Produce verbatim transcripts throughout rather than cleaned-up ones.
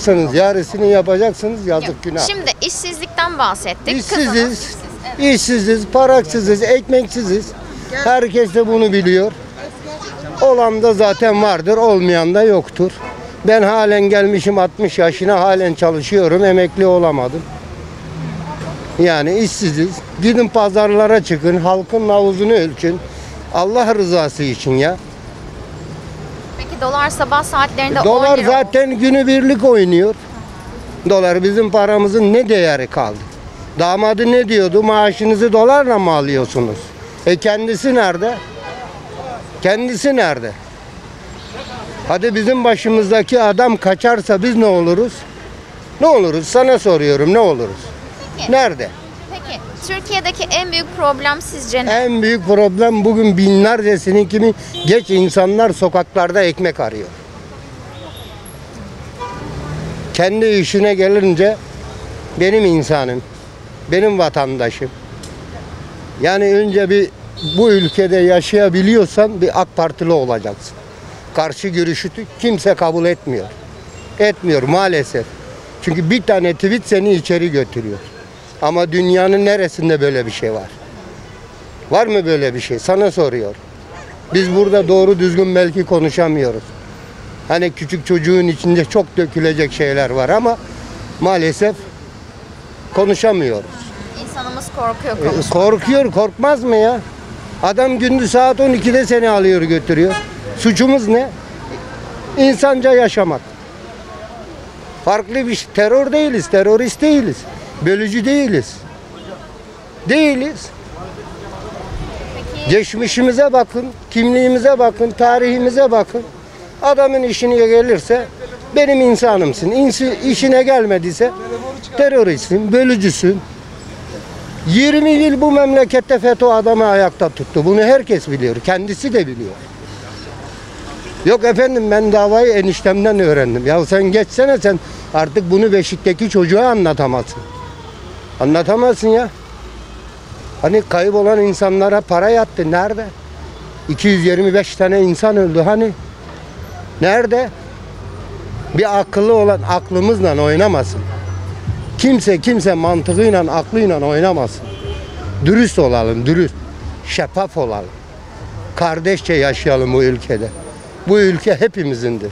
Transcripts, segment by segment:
yapacaksınız, yarısını yapacaksınız, yazık Yok. günah. Şimdi işsizlikten bahsettik. Kazanan İşsiziz, işsiz. Evet. işsiziz, paraksızız, ekmeksiziz. Herkes de bunu biliyor. Olan da zaten vardır, olmayan da yoktur. Ben halen gelmişim altmış yaşına, halen çalışıyorum, emekli olamadım. Yani işsiziz. Gidin pazarlara çıkın, halkın nabzını ölçün. Allah rızası için ya. Peki dolar sabah saatlerinde on Dolar lira zaten günübirlik oynuyor. Dolar bizim paramızın ne değeri kaldı? Damadı ne diyordu? Maaşınızı dolarla mı alıyorsunuz? E kendisi nerede? Kendisi nerede? Hadi bizim başımızdaki adam kaçarsa biz ne oluruz? Ne oluruz? Sana soruyorum, ne oluruz? Peki. Nerede? Peki Türkiye'deki en büyük problem sizce ne? En büyük problem bugün binlercesinin kimi geç insanlar sokaklarda ekmek arıyor. Kendi işine gelince benim insanım, benim vatandaşım. Yani önce bir bu ülkede yaşayabiliyorsan bir AK Partili olacaksın. Karşı görüşü kimse kabul etmiyor. Etmiyor maalesef. Çünkü bir tane tweet seni içeri götürüyor. Ama dünyanın neresinde böyle bir şey var? Var mı böyle bir şey? Sana soruyor. Biz burada doğru düzgün belki konuşamıyoruz. Hani küçük çocuğun içinde çok dökülecek şeyler var ama maalesef konuşamıyoruz. İnsanımız korkuyor E, konuşmaktan. korkuyor, korkmaz mı ya? Adam gündüz saat on ikide seni alıyor götürüyor. Suçumuz ne? İnsanca yaşamak. Farklı bir şey. Terör değiliz, terörist değiliz. Bölücü değiliz. Değiliz. Peki Geçmişimize bakın, kimliğimize bakın, tarihimize bakın. Adamın işine gelirse benim insanımsın. İnsi, işine gelmediyse teröristsin, bölücüsün. yirmi yıl bu memlekette FETÖ adamı ayakta tuttu. Bunu herkes biliyor. Kendisi de biliyor. Yok efendim ben davayı eniştemden öğrendim. Ya sen geçsene, sen artık bunu Beşik'teki çocuğa anlatamazsın. Anlatamazsın ya. Hani kaybolan insanlara para yattı. Nerede? iki yüz yirmi beş tane insan öldü. Hani? Nerede? Bir akıllı olan aklımızla oynamasın. Kimse kimse mantığıyla, aklıyla oynamasın. Dürüst olalım, dürüst. Şeffaf olalım. Kardeşçe yaşayalım bu ülkede. Bu ülke hepimizindir.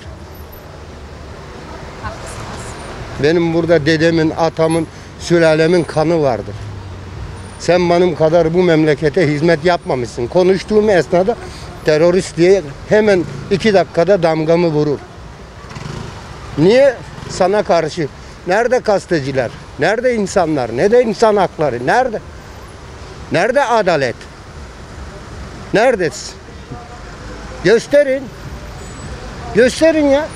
Benim burada dedemin, atamın, sülalemin kanı vardır. Sen benim kadar bu memlekete hizmet yapmamışsın. Konuştuğum esnada terörist diye hemen iki dakikada damgamı vurur. Niye? Sana karşı. Nerede gazeteciler? Nerede insanlar? Nerede insan hakları? Nerede? Nerede adalet? Neredesin? Gösterin. Gösterin ya.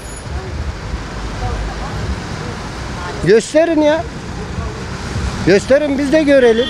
Gösterin ya. Gösterin biz de görelim.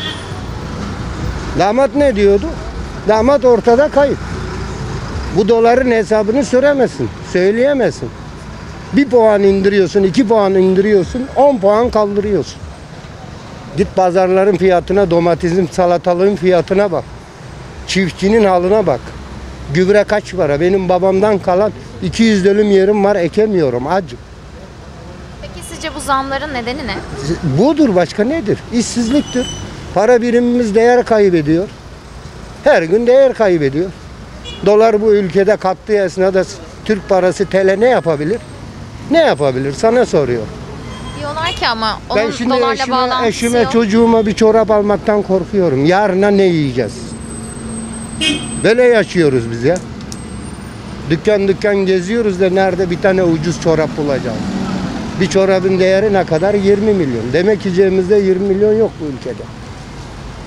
Damat ne diyordu? Damat ortada kayıp. Bu doların hesabını süremezsin, söyleyemezsin. Bir puan indiriyorsun, iki puan indiriyorsun, on puan kaldırıyorsun. Git pazarların fiyatına, domatesin, salatalığın fiyatına bak. Çiftçinin haline bak. Gübre kaç para? Benim babamdan kalan iki yüz dönüm yerim var, ekemiyorum acı. Peki sizce bu zamların nedeni ne? Budur, başka nedir? İşsizliktir. Para birimimiz değer kaybediyor. Her gün değer kaybediyor. Dolar bu ülkede kalktığı esnada Türk parası T L ne yapabilir? Ne yapabilir? Sana soruyor. Diyorlar ki ama onun Ben şimdi dolarla eşime, bağlantısı eşime yok. çocuğuma bir çorap almaktan korkuyorum. Yarına ne yiyeceğiz? Böyle yaşıyoruz biz ya. Dükkan dükkan geziyoruz da nerede bir tane ucuz çorap bulacağız? Bir çorabın değeri ne kadar? yirmi milyon. Demek ki cebimizde yirmi milyon yok bu ülkede.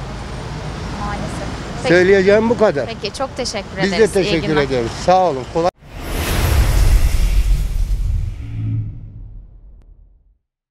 Maalesef. Peki, Söyleyeceğim bu kadar. peki çok teşekkür Biz ederiz. de İyi teşekkür günler. ediyoruz. Sağ olun. Kolay